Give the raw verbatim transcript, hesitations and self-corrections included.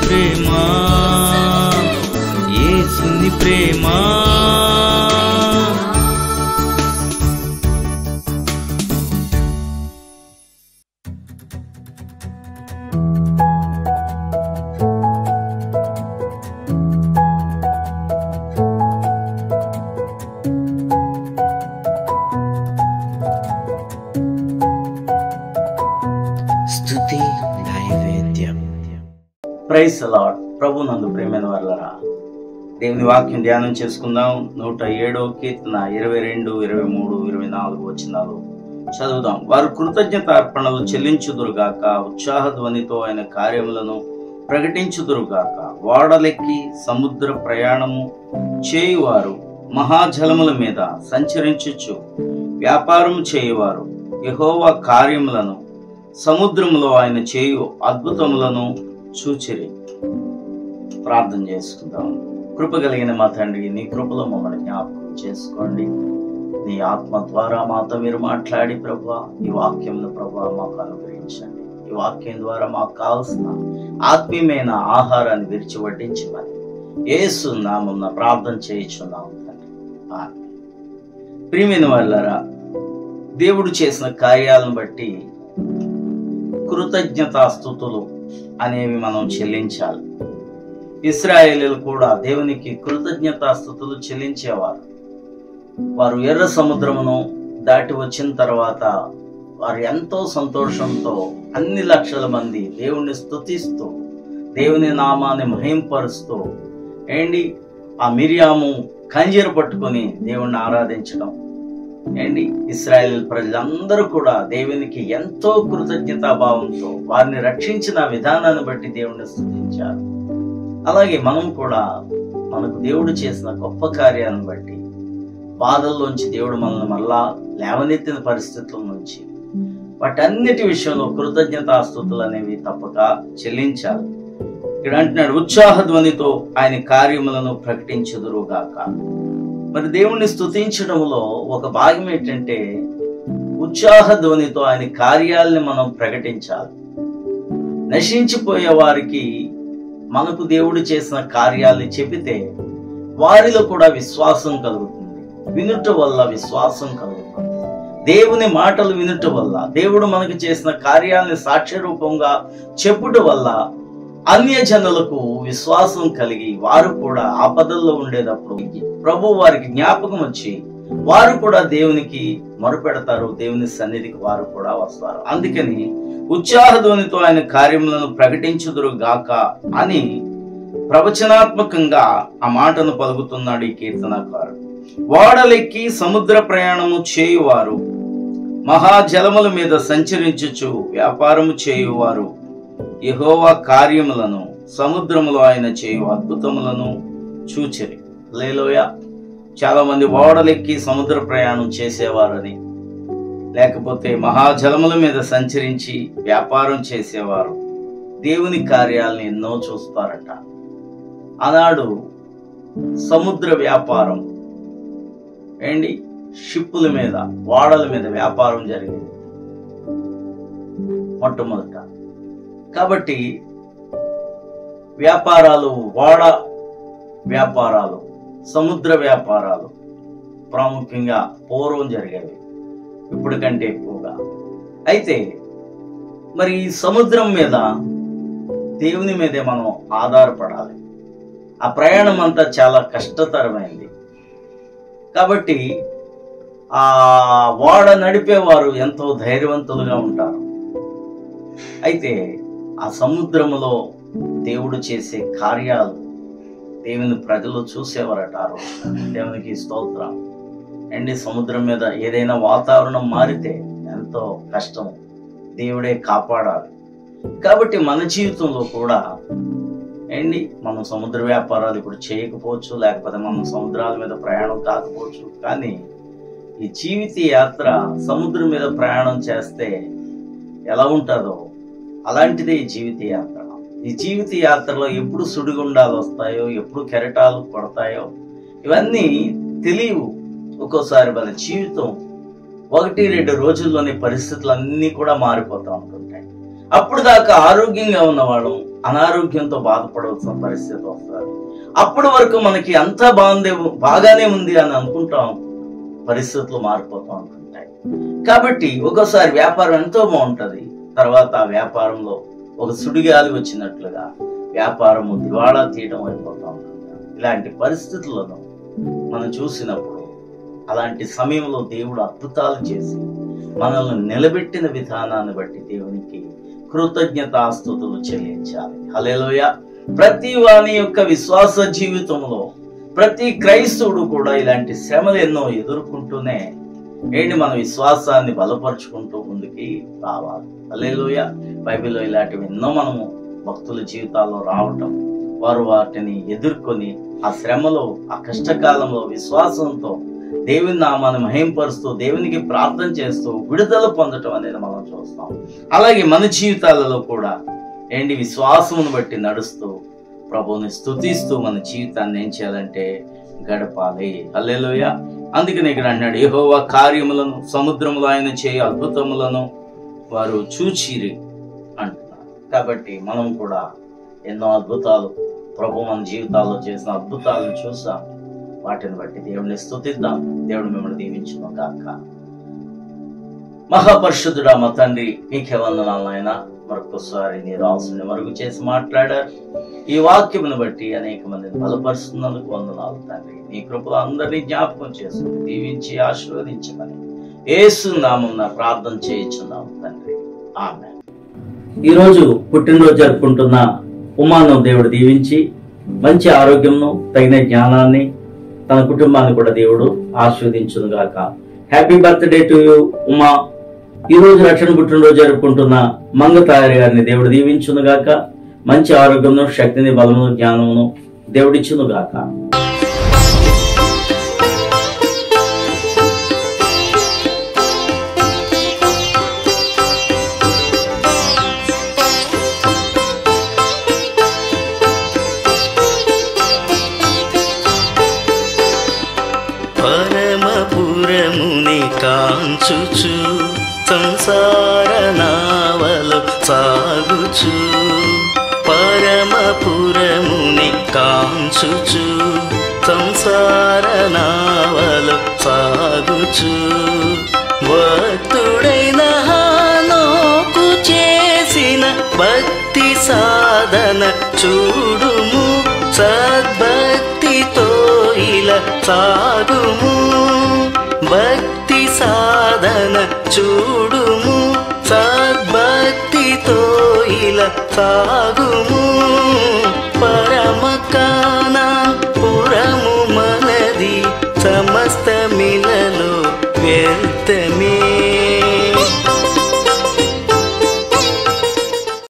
ప్రేమ, యేసుని ప్రేమ. స్తుతి నైవేద్యం. Praise the lord. ప్రభు నందు ప్రియమైన వారలారా, దేవుని వాక్యం ధ్యానం చేసుకుందాం. నూట ఏడో కీర్తన ఇరవై రెండు ఇరవై మూడు ఇరవై నాలుగు వచనాలు చదువుదాం. వారు కృతజ్ఞత అర్పణలు చెల్లించుదురుగాక, ఉత్సాహ ధ్వనితో ఆయన కార్యములను ప్రకటించుదురుగాక. ఓడలెక్కి సముద్ర ప్రయాణము చేయువారు, మహాజలముల మీద సంచరించుచు వ్యాపారం చేయువారు యెహోవా కార్యములను, సముద్రములో ఆయన చేయు అద్భుతములను చూచిరి. ప్రార్థన చేసుకుందాం. కృప కలిగిన మా తండ్రి, నీ కృపలో మమ్మల్ని జ్ఞాపకం చేసుకోండి. నీ ఆత్మ ద్వారా మాతో మీరు మాట్లాడి ప్రభువా, ఈ వాక్యంలో ప్రభువా మాకు అనుగ్రహించండి. ఈ వాక్యం ద్వారా మాకు కావలసిన ఆత్మీయమైన ఆహారాన్ని విరిచి వడ్డించమని యేసు నామమున ప్రార్థన చేయుచున్నాము తండ్రి. ఆమేన్. ప్రియమైన వారలారా, దేవుడు చేసిన కార్యాలను బట్టి కృతజ్ఞతాస్తుతులు అనేవి మనం చెల్లించాలి. ఇశ్రాయేలీయులు కూడా దేవునికి కృతజ్ఞతాస్తుతులు చెల్లించేవారు. వారు ఎర్ర సముద్రమును దాటి వచ్చిన తర్వాత వారు ఎంతో సంతోషంతో అన్ని లక్షల మంది దేవుణ్ణి స్తుతిస్తూ దేవుని నామాన్ని మహింపరుస్తూ ఏంటి ఆ మిరియాము కంజీర పట్టుకొని దేవుణ్ణి ఆరాధించడం ఏంటి ఇశ్రాయేల్ ప్రజలందరూ కూడా దేవునికి ఎంతో కృతజ్ఞతాభావంతో వారిని రక్షించిన విధానాన్ని బట్టి దేవుణ్ణి స్తుతించారు. అలాగే మనం కూడా మనకు దేవుడు చేసిన గొప్ప కార్యాలను బట్టి, బాధల్లోంచి దేవుడు మనల్ని మళ్ళా లేవనెత్తిన పరిస్థితుల నుంచి వాటన్నిటి విషయంలో కృతజ్ఞతాస్తుతులు అనేవి తప్పక చెల్లించాలి. ఇక్కడ అంటున్నాడు, ఉత్సాహ ధ్వనితో ఆయన కార్యములను ప్రకటించుదురుగాక. మరి దేవుణ్ణి స్తుతించడంలో ఒక భాగం ఏంటంటే ఉత్సాహ ధ్వనితో ఆయన కార్యాలని మనం ప్రకటించాలి. నశించిపోయే వారికి మనకు దేవుడు చేసిన కార్యాలని చెబితే వారిలో కూడా విశ్వాసం కలుగుతుంది. వినుట వల్ల విశ్వాసం కలుగుతుంది. దేవుని మాటలు వినుట వల్ల, దేవుడు మనకు చేసిన కార్యాలని సాక్ష్య రూపంగా చెప్పుట వల్ల అన్యజనులకు విశ్వాసం కలిగి వారు కూడా ఆపదల్లో ఉండేటప్పుడు ప్రభు వారికి జ్ఞాపకం వచ్చి వారు కూడా దేవునికి మొరపెడతారు. దేవుని సన్నిధికి వారు కూడా వస్తారు. అందుకని ఉత్సాహ ధ్వనితో ఆయన కార్యములను ప్రకటించుదురు గాక అని ప్రవచనాత్మకంగా ఆ మాటను పలుకుతున్నాడు ఈ కీర్తనకారుడు. ఓడలెక్కి సముద్ర ప్రయాణము చేయువారు, మహాజలముల మీద సంచరించుచు వ్యాపారము చేయువారు యెహోవా కార్యములను, సముద్రములో ఆయన చేయు అద్భుతములను చూచిరి. హల్లెలూయా. చాలా మంది ఓడలెక్కి సముద్ర ప్రయాణం చేసేవారని, లేకపోతే మహాజలముల మీద సంచరించి వ్యాపారం చేసేవారు దేవుని కార్యాలను ఎన్నో చూస్తారట. ఆనాడు సముద్ర వ్యాపారం ఏంటి షిప్పుల మీద, ఓడల మీద వ్యాపారం జరిగింది మొట్టమొదట. కాబట్టి వ్యాపారాలు, ఓడ వ్యాపారాలు, సముద్ర వ్యాపారాలు ప్రాముఖ్యంగా పూర్వం జరిగేవి, ఇప్పటికంటే ఎక్కువగా. అయితే మరి ఈ సముద్రం మీద దేవుని మీదే మనం ఆధారపడాలి. ఆ ప్రయాణం అంతా చాలా కష్టతరమైంది. కాబట్టి ఆ ఓడ నడిపేవారు ఎంతో ధైర్యవంతులుగా ఉంటారు. అయితే ఆ సముద్రములో దేవుడు చేసే కార్యాలు దేవుని ప్రజలు చూసేవారట. ఆ రోజు దేవునికి స్తోత్రం. అండి సముద్రం మీద ఏదైనా వాతావరణం మారితే ఎంతో కష్టం, దేవుడే కాపాడాలి. కాబట్టి మన జీవితంలో కూడా ఏంటి మనం సముద్ర వ్యాపారాలు ఇప్పుడు చేయకపోవచ్చు, లేకపోతే మనం సముద్రాల మీద ప్రయాణం కాకపోవచ్చు, కానీ ఈ జీవిత యాత్ర సముద్రం మీద ప్రయాణం చేస్తే ఎలా ఉంటుందో అలాంటిదే ఈ జీవిత యాత్ర. ఈ జీవిత యాత్రలో ఎప్పుడు సుడిగుండాలు వస్తాయో, ఎప్పుడు కెరటాలు కొడతాయో ఇవన్నీ తెలియవు. ఒక్కోసారి మన జీవితం ఒకటి రెండు రోజుల్లోని పరిస్థితులు అన్నీ కూడా మారిపోతూ ఉంటుంటాయి. అప్పుడు దాకా ఆరోగ్యంగా ఉన్నవాళ్ళం అనారోగ్యంతో బాధపడవలసిన పరిస్థితి వస్తుంది. అప్పటి వరకు మనకి అంతా బాగుంది, బాగానే ఉంది అని అనుకుంటాం, పరిస్థితులు మారిపోతూ ఉంటుంటాయి. కాబట్టి ఒక్కోసారి వ్యాపారం ఎంతో బాగుంటది, తర్వాత ఆ వ్యాపారంలో ఒక సుడిగాలి వచ్చినట్లుగా వ్యాపారము దివాళా తీయడం అయిపోతూ ఉంటుంది. ఇలాంటి పరిస్థితులను మనం చూసినప్పుడు, అలాంటి సమయంలో దేవుడు అద్భుతాలు చేసి మనల్ని నిలబెట్టిన విధానాన్ని బట్టి దేవునికి కృతజ్ఞతాస్తుతులు చెల్లించాలి. హల్లెలూయా. ప్రతి వాని యొక్క విశ్వాస జీవితంలో ప్రతి క్రైస్తవుడు కూడా ఇలాంటి శ్రమలు ఎన్నో ఎదుర్కొంటూనే ఏంటి మన విశ్వాసాన్ని బలపరుచుకుంటూ ముందుకి రావాలి. హల్లెలూయా. బైబిల్లో ఇలాంటివి ఎన్నో మనము భక్తుల జీవితాల్లో రావటం, వారు వాటిని ఎదుర్కొని ఆ శ్రమలో, ఆ కష్టకాలంలో విశ్వాసంతో దేవుని నామాన్ని మహింపరుస్తూ దేవునికి ప్రార్థన చేస్తూ విడుదల పొందటం అనేది మనం చూస్తాం. అలాగే మన జీవితాలలో కూడా ఏంటి విశ్వాసమును బట్టి నడుస్తూ ప్రభువుని స్తుతిస్తూ మన జీవితాన్ని ఏం చేయాలంటే గడపాలి. హల్లెలూయా. అందుకని ఇక్కడ అన్నాడు, యెహోవా కార్యములను సముద్రములో ఆయన చేయ అద్భుతములను వారు చూచిరి అంటున్నారు. కాబట్టి మనం కూడా ఎన్నో అద్భుతాలు ప్రభు మన జీవితాల్లో చేసిన అద్భుతాలను చూసాం. వాటిని బట్టి దేవుడిని స్తుతిద్దాం. దేవుడు మిమ్మల్ని దీవించును గాక. మహాపరిశుద్ధుడా మా తండ్రి, మీకే వందనాలు నాయన. మరొకసారి నీ రాసుని మరుగు చేసి మాట్లాడారు. ఈ వాక్యమును బట్టి అనేక మందిని బలపరుస్తున్నందుకు వందనాలు తండ్రి. నీ కృపలో అందరినీ జ్ఞాపకం చేసుకుని దీవించి ఆశీర్వదించమని యేసు నామమున ప్రార్థన చేయించున్నాము తండ్రి. ఆమేన్. ఈరోజు పుట్టినరోజు జరుపుకుంటున్న ఉమాను దేవుడు దీవించి మంచి ఆరోగ్యంను, తగిన జ్ఞానాన్ని, తన కుటుంబాన్ని కూడా దేవుడు ఆశీర్వదించును గాక. Happy birthday to you Uma. ఈ రోజు రక్షణ పుట్టినరోజు జరుపుకుంటున్న మంగతాయారి గారిని దేవుడు దీవించును గాక. మంచి ఆరోగ్యమును, శక్తిని, బలమును, జ్ఞానమును దేవుడిచ్చును గాక. పరమపురముని కాంచుచు సంసార నావలో సాగుచు, పరమపురముని కాంచుచు సంసార నావలో సాగుచు, భక్తుడైన హానోకు చేసిన భక్తి సాధన చూడుము, సద్భక్తితో ఇలా సాగుము, భక్తి సాధన చూడుము, సద్భక్తితో ఇలా సాగుము, పరమ